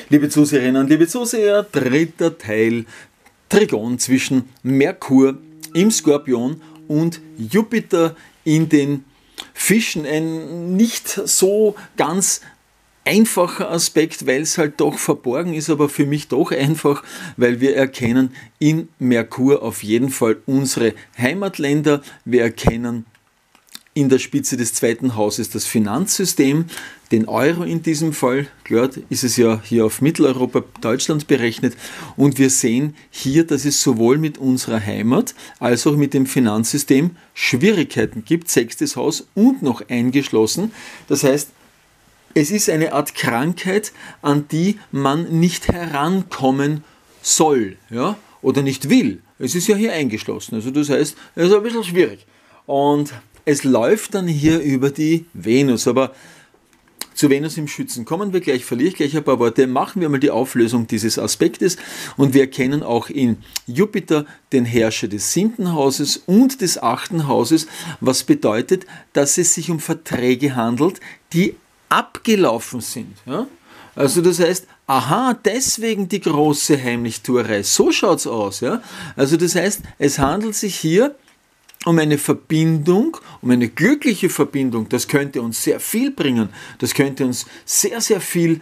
Liebe Zuseherinnen und liebe Zuseher, dritter Teil Trigon zwischen Merkur im Skorpion und Jupiter in den Fischen. Ein nicht so ganz einfacher Aspekt, weil es halt doch verborgen ist, aber für mich doch einfach, weil wir erkennen in Merkur auf jeden Fall unsere Heimatländer. Wir erkennen in der Spitze des zweiten Hauses das Finanzsystem, den Euro in diesem Fall, klar ist es ja hier auf Mitteleuropa, Deutschland berechnet, und wir sehen hier, dass es sowohl mit unserer Heimat als auch mit dem Finanzsystem Schwierigkeiten gibt, sechstes Haus und noch eingeschlossen. Das heißt, es ist eine Art Krankheit, an die man nicht herankommen soll, ja, oder nicht will. Es ist ja hier eingeschlossen, also das heißt, es ist ein bisschen schwierig. Und es läuft dann hier über die Venus, aber zu Venus im Schützen kommen wir gleich, verliere ich gleich ein paar Worte. Machen wir mal die Auflösung dieses Aspektes und wir erkennen auch in Jupiter den Herrscher des 7. Hauses und des 8. Hauses, was bedeutet, dass es sich um Verträge handelt, die abgelaufen sind. Ja? Also das heißt, aha, deswegen die große Heimlichtuerei. So schaut es aus. Ja? Also das heißt, es handelt sich hier um eine Verbindung, um eine glückliche Verbindung. Das könnte uns sehr viel bringen. Das könnte uns sehr, sehr viel,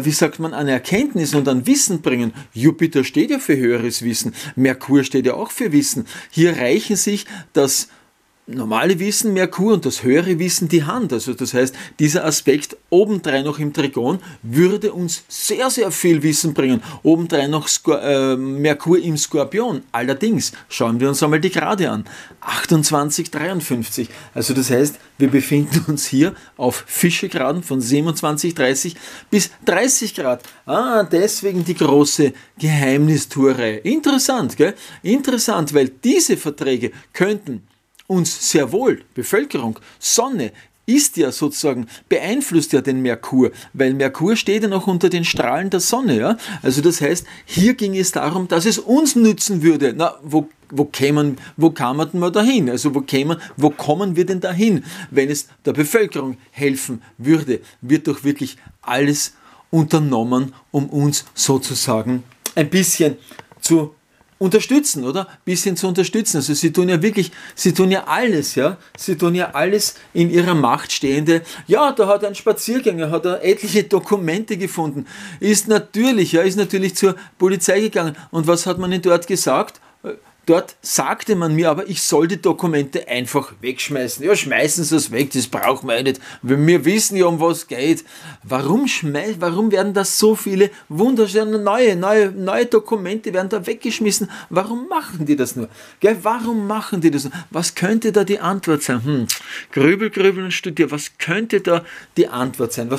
an Erkenntnis und an Wissen bringen. Jupiter steht ja für höheres Wissen. Merkur steht ja auch für Wissen. Hier reichen sich das normale Wissen, Merkur, und das höhere Wissen die Hand. Also das heißt, dieser Aspekt obendrein noch im Trigon würde uns sehr, sehr viel Wissen bringen. Obendrein noch Merkur im Skorpion. Allerdings, schauen wir uns einmal die Grade an. 28, 53. Also das heißt, wir befinden uns hier auf Fischegraden von 27, 30 bis 30 Grad. Deswegen die große Geheimnistuerei. Interessant, gell? Interessant, weil diese Verträge könnten uns sehr wohl, Bevölkerung, Sonne, ist ja sozusagen, beeinflusst ja den Merkur, weil Merkur steht ja noch unter den Strahlen der Sonne. Ja? Also das heißt, hier ging es darum, dass es uns nützen würde. Na, wo kämen wir dahin? Also wo kommen wir denn dahin, wenn es der Bevölkerung helfen würde? Wird doch wirklich alles unternommen, um uns sozusagen ein bisschen zu unterstützen, oder? Bisschen zu unterstützen. Also sie tun ja alles, ja. Sie tun ja alles in ihrer Macht Stehende. Ja, da hat ein Spaziergänger, hat er etliche Dokumente gefunden, ist natürlich zur Polizei gegangen. Und was hat man denn dort gesagt? Dort sagte man mir aber, ich soll die Dokumente einfach wegschmeißen. Ja, schmeißen Sie es weg, das brauchen wir nicht. Wir wissen ja, um was es geht. Warum werden da so viele wunderschöne neue Dokumente werden da weggeschmissen? Warum machen die das nur? Gell, warum machen die das nur? Was könnte da die Antwort sein? Grübeln und studieren. Was könnte da die Antwort sein?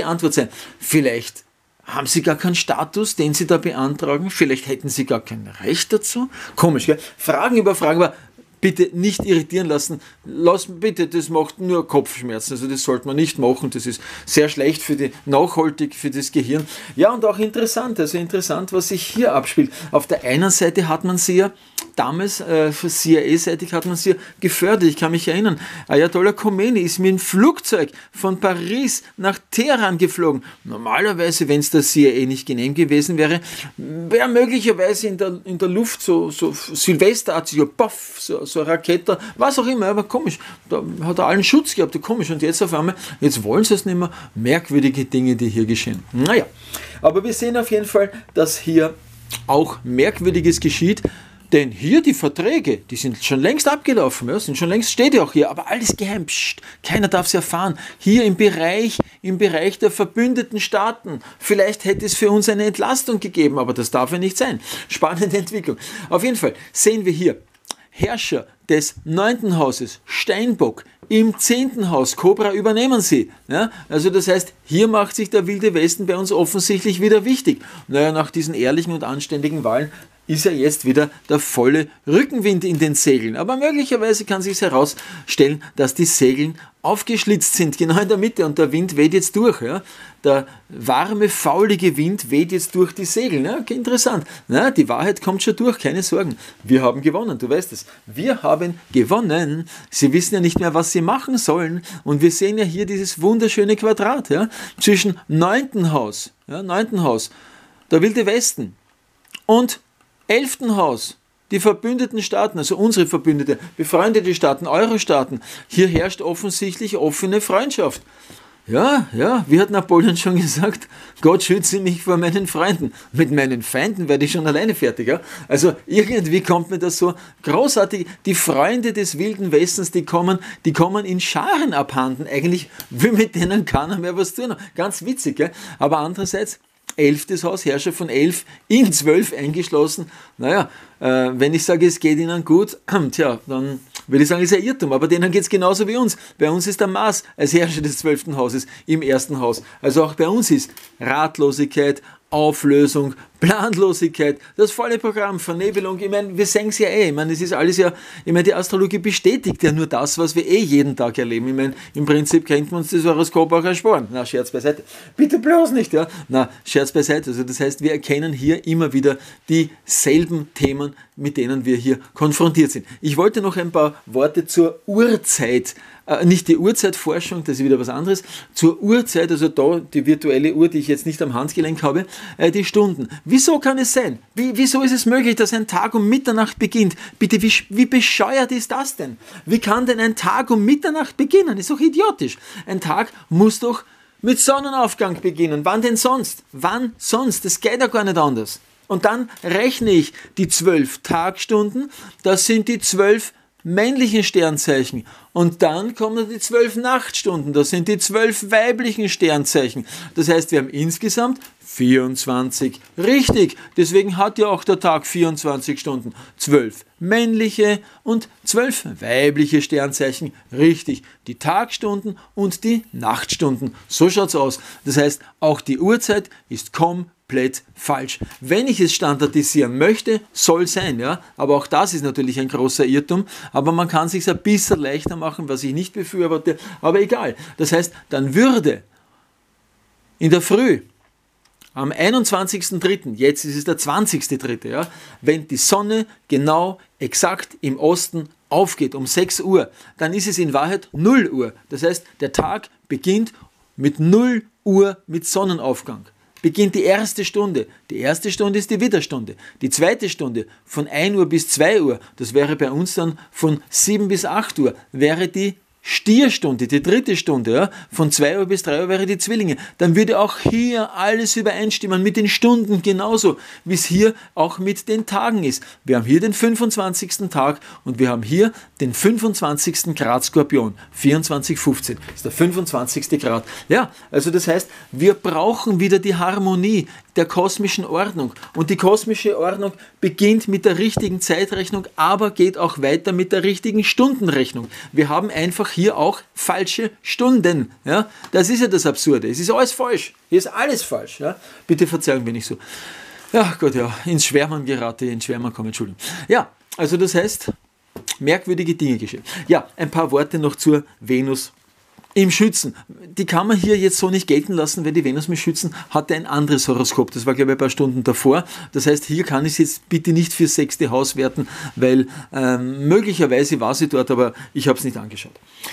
Vielleicht haben Sie gar keinen Status, den Sie da beantragen? Vielleicht hätten Sie gar kein Recht dazu? Komisch, gell? Fragen über Fragen, aber bitte nicht irritieren lassen. Bitte, das macht nur Kopfschmerzen. Also das sollte man nicht machen. Das ist sehr schlecht nachhaltig für das Gehirn. Ja, und auch interessant, was sich hier abspielt. Auf der einen Seite hat man sie ja damals, für CIA-seitig hat man sie gefördert. Ich kann mich erinnern, Ayatollah Khomeini ist mit dem Flugzeug von Paris nach Teheran geflogen. Normalerweise, wenn es der CIA nicht genehm gewesen wäre, wäre möglicherweise in der Luft so Silvesterartig, so eine Rakete, was auch immer, aber komisch, da hat er allen Schutz gehabt, komisch, und jetzt auf einmal, jetzt wollen sie es nicht mehr, merkwürdige Dinge, die hier geschehen. Naja, aber wir sehen auf jeden Fall, dass hier auch Merkwürdiges geschieht, denn hier die Verträge, die sind schon längst abgelaufen, ja, steht ja auch hier, aber alles geheim, keiner darf es erfahren. Hier im Bereich der verbündeten Staaten, vielleicht hätte es für uns eine Entlastung gegeben, aber das darf ja nicht sein. Spannende Entwicklung. Auf jeden Fall sehen wir hier, Herrscher des 9. Hauses, Steinbock, im 10. Haus, Kobra, übernehmen sie. Ja? Also das heißt, hier macht sich der wilde Westen bei uns offensichtlich wieder wichtig. Naja, nach diesen ehrlichen und anständigen Wahlen ist ja jetzt wieder der volle Rückenwind in den Segeln. Aber möglicherweise kann sich herausstellen, dass die Segeln aufgeschlitzt sind, genau in der Mitte, und der Wind weht jetzt durch. Ja? Der warme, faulige Wind weht jetzt durch die Segel. Ja? Okay, interessant. Na, die Wahrheit kommt schon durch, keine Sorgen. Wir haben gewonnen, du weißt es. Wir haben gewonnen. Sie wissen ja nicht mehr, was sie machen sollen. Und wir sehen ja hier dieses wunderschöne Quadrat, ja? Zwischen 9. Haus, ja, 9. Haus, der Wilde Westen, und 11. Haus, die verbündeten Staaten, also unsere Verbündete, befreundete Staaten, Euro-Staaten. Hier herrscht offensichtlich offene Freundschaft. Ja, wie hat Napoleon schon gesagt, Gott schütze mich vor meinen Freunden. Mit meinen Feinden werde ich schon alleine fertig. Ja? Also irgendwie kommt mir das so großartig. Die Freunde des Wilden Westens, die kommen in Scharen abhanden. Eigentlich will mit denen keiner mehr was tun. Ganz witzig. Ja? Aber andererseits, 11. Haus, Herrscher von 11 in 12 eingeschlossen. Naja, wenn ich sage, es geht ihnen gut, tja, dann würde ich sagen, es ist ein Irrtum, aber denen geht es genauso wie uns. Bei uns ist der Mars als Herrscher des 12. Hauses im 1. Haus. Also auch bei uns ist Ratlosigkeit, Auflösung, Planlosigkeit, das volle Programm, Vernebelung. Ich meine, wir sehen es ja eh. Ich meine, es ist alles ja, ich meine, die Astrologie bestätigt ja nur das, was wir eh jeden Tag erleben. Ich meine, im Prinzip könnten wir uns das Horoskop auch ersparen. Na, Scherz beiseite. Bitte bloß nicht, ja. Na, Scherz beiseite. Also das heißt, wir erkennen hier immer wieder dieselben Themen, mit denen wir hier konfrontiert sind. Ich wollte noch ein paar Worte zur Uhrzeit, nicht die Uhrzeitforschung, das ist wieder was anderes, zur Uhrzeit, also da die virtuelle Uhr, die ich jetzt nicht am Handgelenk habe, die Stunden. Wieso kann es sein? Wieso ist es möglich, dass ein Tag um Mitternacht beginnt? Bitte, wie bescheuert ist das denn? Wie kann denn ein Tag um Mitternacht beginnen? Ist doch idiotisch. Ein Tag muss doch mit Sonnenaufgang beginnen. Wann denn sonst? Wann sonst? Das geht ja gar nicht anders. Und dann rechne ich die 12 Tagstunden, das sind die 12 männlichen Sternzeichen. Und dann kommen die 12 Nachtstunden, das sind die 12 weiblichen Sternzeichen. Das heißt, wir haben insgesamt 24. Richtig, deswegen hat ja auch der Tag 24 Stunden. 12 männliche und 12 weibliche Sternzeichen. Richtig, die Tagstunden und die Nachtstunden. So schaut's aus. Das heißt, auch die Uhrzeit ist komplett falsch. Wenn ich es standardisieren möchte, soll sein, ja. Aber auch das ist natürlich ein großer Irrtum. Aber man kann es sich ein bisschen leichter machen, was ich nicht befürworte. Aber egal. Das heißt, dann würde in der Früh am 21.03., jetzt ist es der 20.03., ja, wenn die Sonne genau exakt im Osten aufgeht, um 6 Uhr, dann ist es in Wahrheit 0 Uhr. Das heißt, der Tag beginnt mit 0 Uhr mit Sonnenaufgang. Beginnt die erste Stunde. Die erste Stunde ist die Widderstunde. Die zweite Stunde von 1 Uhr bis 2 Uhr, das wäre bei uns dann von 7 bis 8 Uhr, wäre die Stierstunde, die dritte Stunde, ja, von 2 Uhr bis 3 Uhr wäre die Zwillinge. Dann würde auch hier alles übereinstimmen mit den Stunden genauso, wie es hier auch mit den Tagen ist. Wir haben hier den 25. Tag und wir haben hier den 25. Grad Skorpion. 24,15 ist der 25. Grad. Ja, also das heißt, wir brauchen wieder die Harmonie der kosmischen Ordnung. Und die kosmische Ordnung beginnt mit der richtigen Zeitrechnung, aber geht auch weiter mit der richtigen Stundenrechnung. Wir haben einfach hier auch falsche Stunden. Ja? Das ist ja das Absurde. Es ist alles falsch. Hier ist alles falsch. Ja? Bitte verzeihen, wenn ich so, ja Gott, ja, ins Schwärmen gerate, ins Schwärmen komme, Entschuldigung. Ja, also das heißt, merkwürdige Dinge geschehen. Ja, ein paar Worte noch zur Venus im Schützen. Die kann man hier jetzt so nicht gelten lassen, weil die Venus mit Schützen hatte ein anderes Horoskop. Das war, glaube ich, ein paar Stunden davor. Das heißt, hier kann ich es jetzt bitte nicht fürs 6. Haus werten, weil möglicherweise war sie dort, aber ich habe es nicht angeschaut.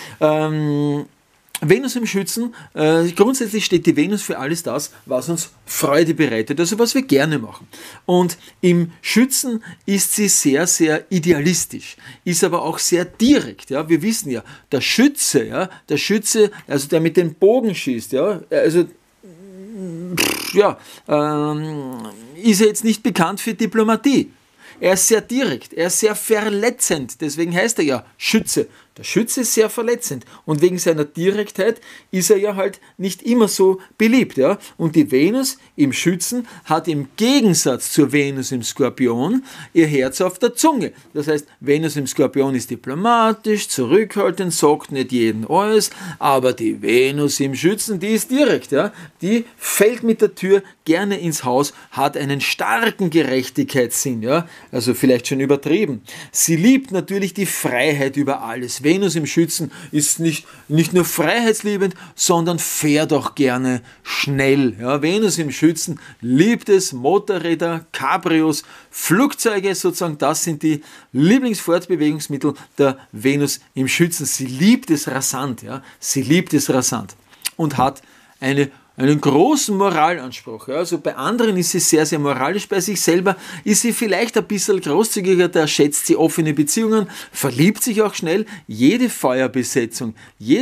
Venus im Schützen, grundsätzlich steht die Venus für alles das, was uns Freude bereitet, also was wir gerne machen. Und im Schützen ist sie sehr, sehr idealistisch, ist aber auch sehr direkt. Ja? Wir wissen ja, der Schütze, also der mit dem Bogen schießt, ja, also ja, ist er jetzt nicht bekannt für Diplomatie. Er ist sehr direkt, er ist sehr verletzend, deswegen heißt er ja Schütze. Der Schütze ist sehr verletzend und wegen seiner Direktheit ist er ja halt nicht immer so beliebt. Ja? Und die Venus im Schützen hat im Gegensatz zur Venus im Skorpion ihr Herz auf der Zunge. Das heißt, Venus im Skorpion ist diplomatisch, zurückhaltend, sagt nicht jeden alles, aber die Venus im Schützen, die ist direkt. Ja? Die fällt mit der Tür gerne ins Haus, hat einen starken Gerechtigkeitssinn. Ja? Also vielleicht schon übertrieben. Sie liebt natürlich die Freiheit über alles. Venus im Schützen ist nicht nur freiheitsliebend, sondern fährt auch gerne schnell. Ja, Venus im Schützen liebt es, Motorräder, Cabrios, Flugzeuge sozusagen, das sind die Lieblingsfortbewegungsmittel der Venus im Schützen. Sie liebt es rasant, ja, sie liebt es rasant und hat einen großen Moralanspruch. Ja. Also bei anderen ist sie sehr, sehr moralisch, bei sich selber ist sie vielleicht ein bisschen großzügiger, da schätzt sie offene Beziehungen, verliebt sich auch schnell. Jede Feuerbesetzung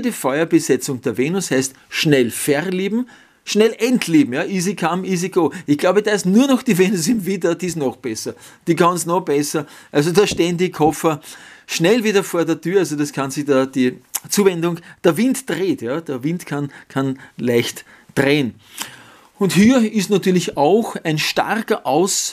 der Venus heißt schnell verlieben, schnell entlieben, ja, easy come, easy go. Ich glaube, da ist nur noch die Venus im Widder, die ist noch besser. Die kann es noch besser. Also da stehen die Koffer schnell wieder vor der Tür, also das kann sich da die Zuwendung, der Wind dreht, ja, der Wind kann leicht drehen. Und hier ist natürlich auch ein starker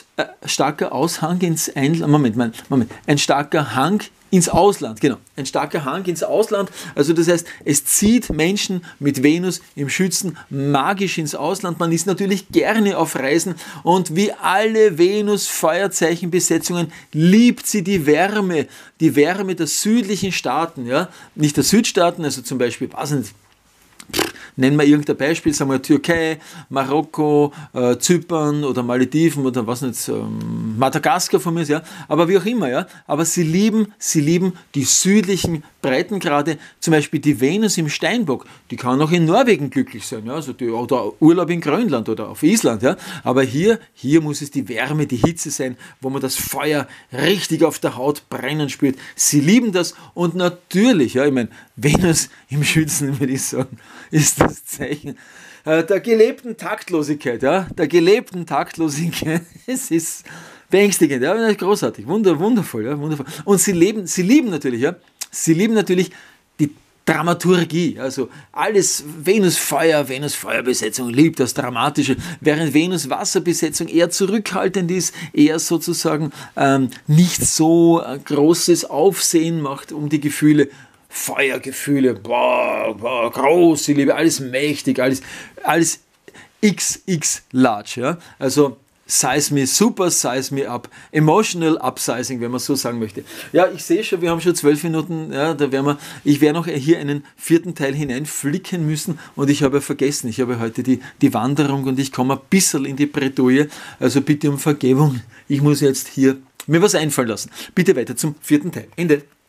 Aushang ins ein starker Hang ins Ausland, genau, ein starker Hang ins Ausland, also das heißt, es zieht Menschen mit Venus im Schützen magisch ins Ausland, man ist natürlich gerne auf Reisen und wie alle Venus-Feuerzeichenbesetzungen liebt sie die Wärme der südlichen Staaten, ja, nicht der Südstaaten, also zum Beispiel, weiß nicht, nennen wir irgendein Beispiel, sagen wir Türkei, Marokko, Zypern oder Malediven oder was nicht, Madagaskar von mir, ja, aber wie auch immer, ja, aber sie lieben die südlichen Breitengrade, zum Beispiel die Venus im Steinbock, die kann auch in Norwegen glücklich sein, ja, also oder Urlaub in Grönland oder auf Island, ja, aber hier muss es die Wärme, die Hitze sein, wo man das Feuer richtig auf der Haut brennen spürt. Sie lieben das und natürlich, ja, ich meine, Venus im Schützen, würde ich sagen, ist das Zeichen der gelebten Taktlosigkeit, ja, es ist beängstigend, ja, großartig, wundervoll, ja, wundervoll. Und sie lieben natürlich die Dramaturgie, also alles Venus-Feuerbesetzung liebt das Dramatische, während Venus-Wasserbesetzung eher zurückhaltend ist, eher sozusagen nicht so großes Aufsehen macht um die Gefühle. Feuergefühle, große Liebe, alles mächtig, alles XX large, ja, also size me super, size me up, emotional upsizing, wenn man so sagen möchte. Ja, ich sehe schon, wir haben schon 12 Minuten, ja, ich werde noch hier einen 4. Teil hineinflicken müssen und ich habe vergessen, ich habe heute die Wanderung und ich komme ein bisschen in die Bredouille, also bitte um Vergebung, ich muss jetzt hier mir was einfallen lassen. Bitte weiter zum 4. Teil. Ende.